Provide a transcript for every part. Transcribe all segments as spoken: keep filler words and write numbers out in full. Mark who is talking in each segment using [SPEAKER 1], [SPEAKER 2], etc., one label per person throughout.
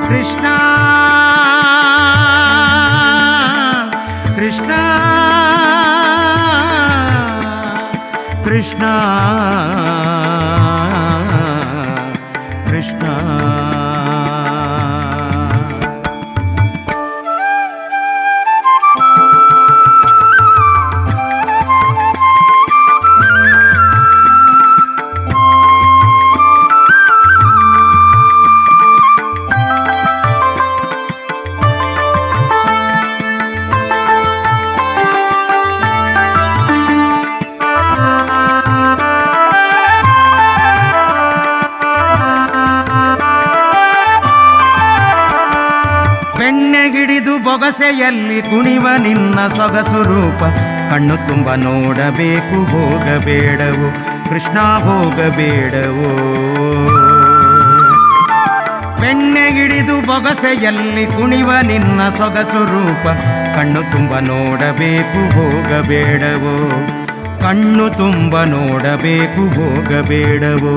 [SPEAKER 1] ಕೃಷ್ಣ ಕೃಷ್ಣ ಕೃಷ್ಣ ಕೃಷ್ಣ ಬೊಗಸೆಯಲ್ಲಿ ಕುಣಿವ ನಿನ್ನ ಸೊಗಸು ರೂಪ ಕಣ್ಣು ತುಂಬ ನೋಡಬೇಕು ಹೋಗಬೇಡವು ಕೃಷ್ಣ ಹೋಗಬೇಡವು ಬೆಣ್ಣೆಗಿಡಿದು ಬೊಗಸೆಯಲ್ಲಿ ಕುಣಿವ ನಿನ್ನ ಸೊಗಸು ರೂಪ ಕಣ್ಣು ತುಂಬ ನೋಡಬೇಕು ಹೋಗಬೇಡವು ಕಣ್ಣು ತುಂಬ ನೋಡಬೇಕು ಹೋಗಬೇಡವು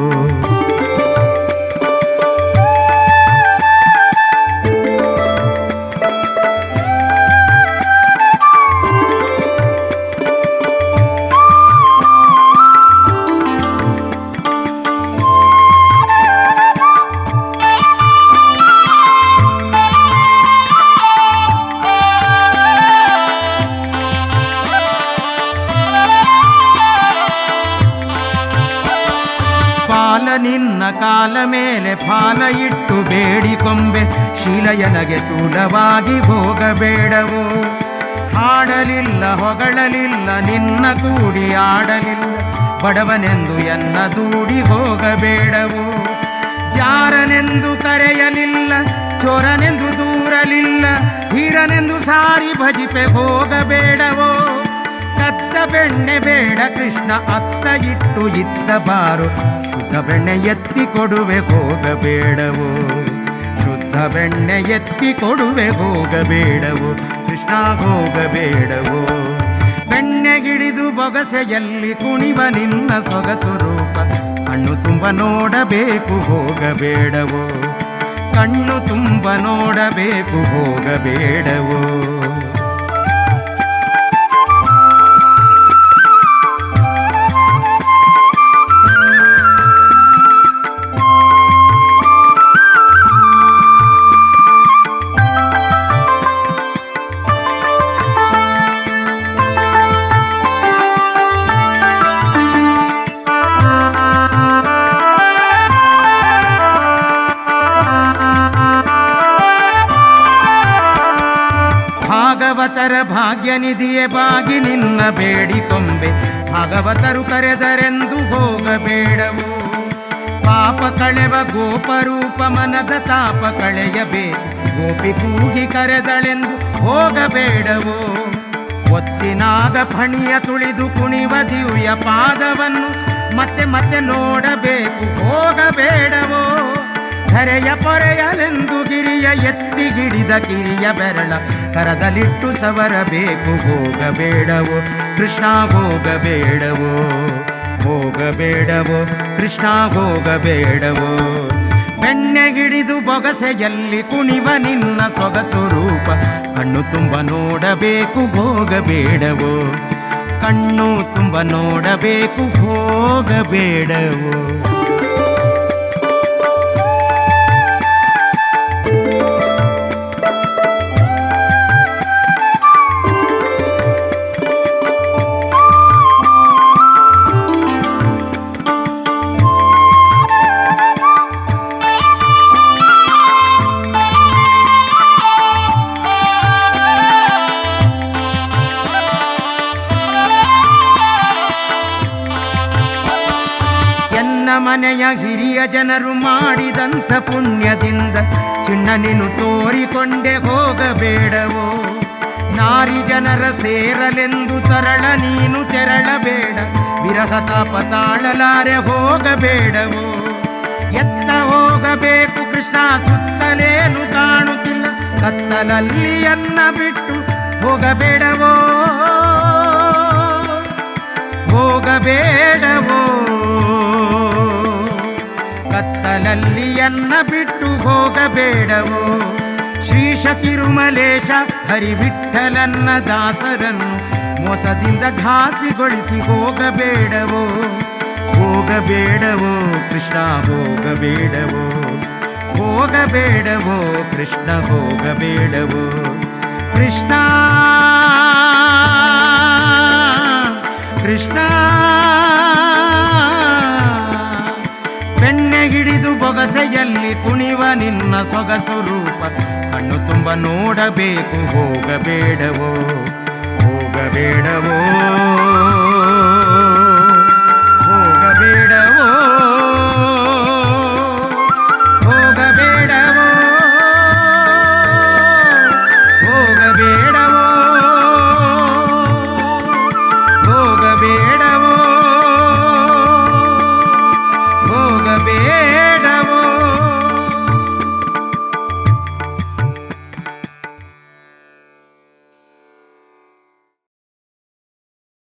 [SPEAKER 1] ನಿನ್ನ ಕಾಲ ಮೇಲೆ ಫಾಲ ಇಟ್ಟು ಬೇಡಿಕೊಂಬೆ ಶೀಲಯನಗೆ ಚೂಲವಾಗಿ ಹೋಗಬೇಡವು ಹಾಡಲಿಲ್ಲ ಹೊಗಳಲಿಲ್ಲ ನಿನ್ನ ಕೂಡಿ ಆಡಲಿಲ್ಲ ಬಡವನೆಂದು ಎನ್ನ ದೂಡಿ ಹೋಗಬೇಡವು ಜಾರನೆಂದು ಕರೆಯಲಿಲ್ಲ ಚೋರನೆಂದು ದೂರಲಿಲ್ಲ ಧೀರನೆಂದು ಸಾರಿ ಭಜಿಪೆ ಹೋಗಬೇಡವೋ ಕದ್ದ ಬೆಣ್ಣೆ ಬೇಡ ಕೃಷ್ಣ ಅತ್ತ ಇಟ್ಟು ಇತ್ತ ಬಾರು ಶುದ್ಧ ಬೆಣ್ಣೆ ಎತ್ತಿ ಕೊಡುವೆ ಹೋಗಬೇಡವು ಶುದ್ಧ ಬೆಣ್ಣೆ ಎತ್ತಿ ಕೊಡುವೆ ಹೋಗಬೇಡವು ಕೃಷ್ಣ ಹೋಗಬೇಡವು ಬೆಣ್ಣೆಗಿಡಿದು ಬೊಗಸೆಯಲ್ಲಿ ಕುಣಿವ ನಿನ್ನ ಸೊಗಸು ರೂಪ ಕಣ್ಣು ತುಂಬ ನೋಡಬೇಕು ಹೋಗಬೇಡವು ಕಣ್ಣು ತುಂಬ ನೋಡಬೇಕು ಹೋಗಬೇಡವು ಭಾಗವತರ ಭಾಗ್ಯ ನಿಧಿಯೇ ಬಾಗಿ ನಿನ್ನ ಬೇಡಿಕೊಂಬೆ ಭಾಗವತರು ಕರೆದರೆಂದು ಹೋಗಬೇಡವು ಪಾಪ ಕಳೆವ ಗೋಪರೂಪ ಮನದ ತಾಪ ಕಳೆಯಬೇಕು ಗೋಪಿ ಕೂಗಿ ಕರೆದಳೆಂದು ಹೋಗಬೇಡವು ಒತ್ತಿನಾಗ ಫಣಿಯ ತುಳಿದು ಕುಣಿವ ದಿವ್ಯ ಪಾದವನ್ನು ಮತ್ತೆ ಮತ್ತೆ ನೋಡಬೇಕು ಹೋಗಬೇಡವೋ ಧರೆಯ ಪೊರೆಯಲೆಂದು ಗಿರಿಯ ಎತ್ತಿಗಿಡಿದ ಕಿರಿಯ ಬೆರಳ ಕರದಲಿಟ್ಟು ಸವರಬೇಕು ಹೋಗಬೇಡವು ಕೃಷ್ಣ ಹೋಗಬೇಡವು ಹೋಗಬೇಡವು ಕೃಷ್ಣ ಹೋಗಬೇಡವು ಬೆಣ್ಣೆಗಿಡಿದು ಬೊಗಸೆಯಲ್ಲಿ ಕುಣಿವ ನಿನ್ನ ಸೊಗಸು ರೂಪ ಕಣ್ಣು ತುಂಬ ನೋಡಬೇಕು ಹೋಗಬೇಡವು ಕಣ್ಣು ತುಂಬ ನೋಡಬೇಕು ಹೋಗಬೇಡವು ಮನೆಯ ಹಿರಿಯ ಜನರು ಮಾಡಿದಂಥ ಪುಣ್ಯದಿಂದ ಚಿನ್ನ ನೀನು ತೋರಿಕೊಂಡೆ ಹೋಗಬೇಡವೋ ನಾರಿ ಜನರ ಸೇರಲೆಂದು ತರಳ ನೀನು ತೆರಳಬೇಡ ವಿರಹ ತಾಪ ತಾಳಲಾರೆ ಹೋಗಬೇಡವೋ ಎತ್ತ ಹೋಗಬೇಕು ಕೃಷ್ಣ ಸುತ್ತಲೇನು ಕಾಣುತ್ತಿಲ್ಲ ಕತ್ತಲಲ್ಲಿ ಅನ್ನ ಬಿಟ್ಟು ಹೋಗಬೇಡವೋ ಹೋಗಬೇಡವೋ ಕಡಲಲ್ಲಿಯನ್ನ ಬಿಟ್ಟು ಹೋಗಬೇಡವೋ. ಶ್ರೀಶ ತಿರುಮಲೇಶ ಹರಿವಿಠಲನ್ನ ದಾಸರನ್ನು ಮೋಸದಿಂದ ಘಾಸಿಗೊಳಿಸಿ ಹೋಗಬೇಡವೋ. ಹೋಗಬೇಡವೋ ಕೃಷ್ಣ ಹೋಗಬೇಡವೋ, ಹೋಗಬೇಡವೋ ಕೃಷ್ಣ ಹೋಗಬೇಡವೋ. ಕೃಷ್ಣ ಕೃಷ್ಣ ಬೆಣ್ಣೆ ಹಿಡಿದು ಬೊಗಸೆಯಲ್ಲಿ ಕುಣಿವ ನಿನ್ನ ಸೊಗಸು ರೂಪ ಕಣ್ಣು ತುಂಬ ನೋಡಬೇಕು. ಹೋಗಬೇಡವೋ ಹೋಗಬೇಡವೋ.